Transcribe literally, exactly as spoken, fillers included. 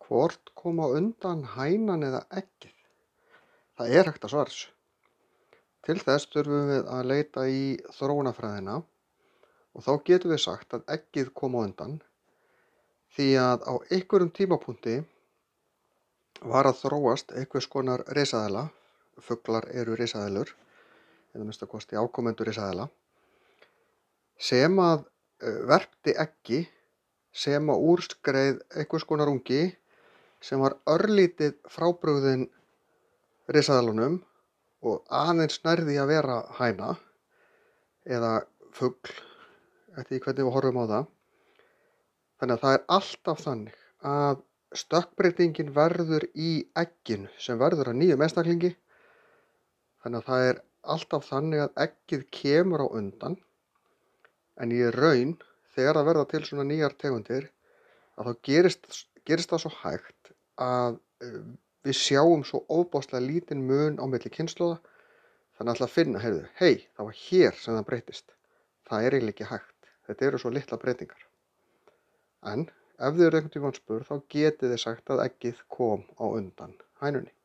Hvort kom á undan hænan eða eggið? Það er hægt að svara þessu. Til þess þurfum við að leita í þróunarfræðina og þá getum við sagt að eggið kom á undan því að á einhverjum tímapunkti var að þróast einhvers konar risaeðla, fuglar eru risaeðlur, eða að minnsta kosti afkomendur risaeðla, sem að eh, verpti eggi sem að úrskreið einhvers konar ungi sem var örlítið frábrugðinn risaeðlunum og aðeins nærði að vera hæna eða fugl, eftir því hvernig við horfum á það. Þannig að það er alltaf þannig að stökkbreytingin verður í egginu sem verður að nýjum einstaklingi. Þannig að það er alltaf þannig að eggið kemur á undan, en í raun, þegar það verða til svona nýjar tegundir, að þá gerist, gerist það svo hægt að eh, við sjáum svo ofboðslega lítinn mun á milli kynslóða. Þannig að ætla að finna, heyrðu, hei, það var hér sem það breytist. Það er eiginlega ekki hægt. Þetta eru svo litlar breytingar. En ef þið eru einhvern tímann spurð, þá getið þið sagt að eggið kom á undan hænunni.